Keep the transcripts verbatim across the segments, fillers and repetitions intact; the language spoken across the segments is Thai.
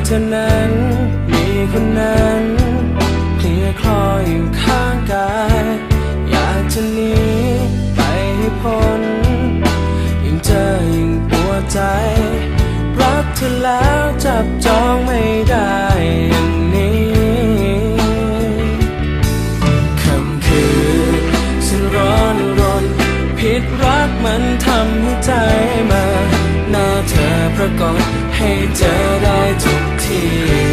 ธอนั้นมีคนนั้นเคลียร์คลออยู่ข้างกายอยากจะหนีไปให้พ้นยิ่งเจอยิ่งปวดใจรักเธอแล้วจับจองไม่ได้อย่างนี้ค่ำคืนฉันร้อนรนผิดรักมันทำให้ใจมาหน้าเธอปรากฏให้เจอได้ทุกที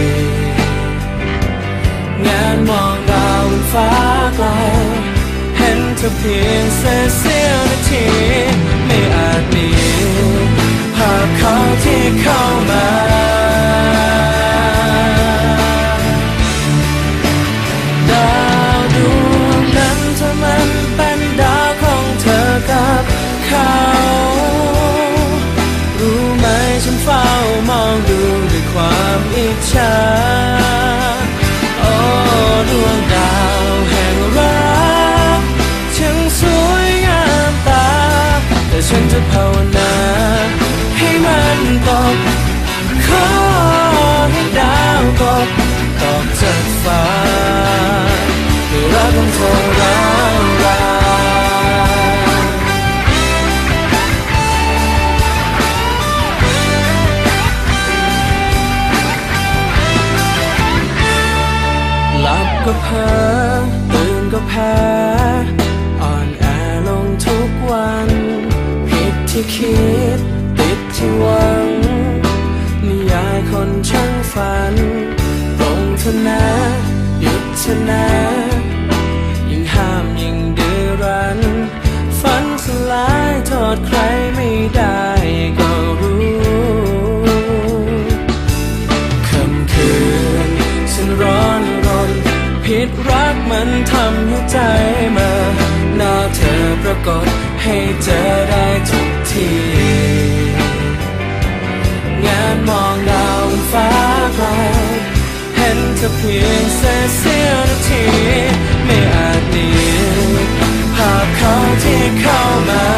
งานมองดาวบนฟ้าไกลเห็นเธอเพียงเสี้ยวเสี้ยวนาทีไม่อาจหนีภาพเขาที่เข้ามาดาวดวงนั้นเธอมันเป็นดาวของเธอกับเขารู้ไหมฉันเฝ้ามองดูด้วยความอิจฉาโอ้ดวงดาวแห่งรักช่างสวยงามตาแต่ฉันจะภาวนาให้มันตกขอให้ดาวตกตกจากฟ้าด้วยรักของเธอร้าวรานหลับก็เพ้อตื่นก็แพ้อ่อนแอลงทุกวันผิดที่คิดติดที่หวังนิยายคนช่างฝันตรงเธอนะหยุดเธอนะยิ่งห้ามยิ่งดื้อรั้นฝันสลายโทษใครไม่ได้ก็รู้ค่ำคืนฉันร้อนรนผิดรักมันทำให้ใจมาหน้าเธอปรากฏให้เจอได้ทุกทีงานมองดาวบนฟ้าไกลเห็นเธอเพียงเสี้ยวเสี้ยวนาทีไม่อาจหนีภาพเขาที่เข้ามา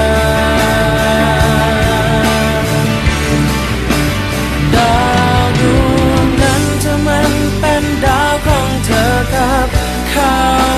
ดาวดวงนั้นเธอมันเป็นดาวของเธอกับเขา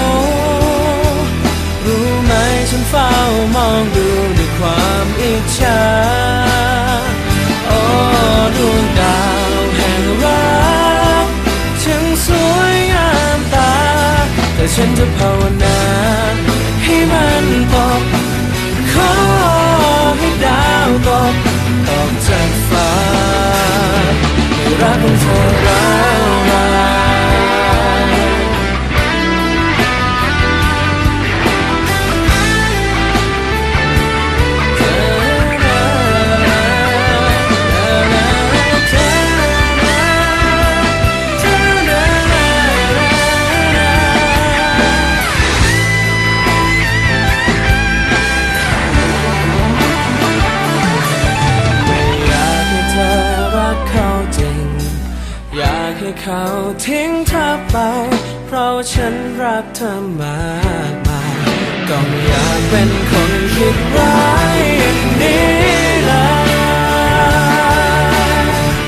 รู้ไหมฉันเฝ้ามองดูด้วยความอิจฉาโอ้ดวงดาวแห่งรักช่างสวยงามตาแต่ฉันจะภาวนาให้มันตกขอให้ดาวตกตกจากฟ้าให้รักของเธอร้าวรานให้เขาทิ้งเธอไปเพราะฉันรักเธอมากมายก็ไม่อยากเป็นคนคิดร้ายอย่างนี้เลย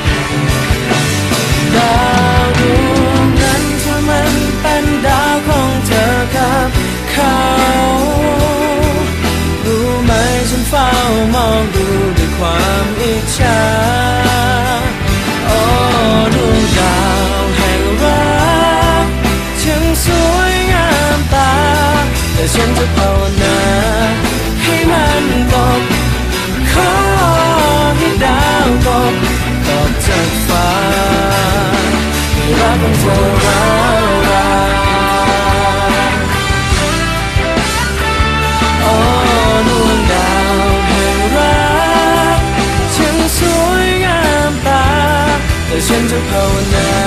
ดาวดวงนั้นเธอมันเป็นดาวของเธอกับเขารู้ไหมฉันเฝ้ามองดูด้วยความอิจฉาโอ้ดวงดาวแห่งรักช่างสวยงามตาแต่ฉันจะภาวนาให้มันตกขอให้ดาวตกตกจากฟ้าให้รักของเธอร้าวรานโอ้ดวงดาวแห่งรักช่างสวยงามตาแต่ฉันจะภาวนา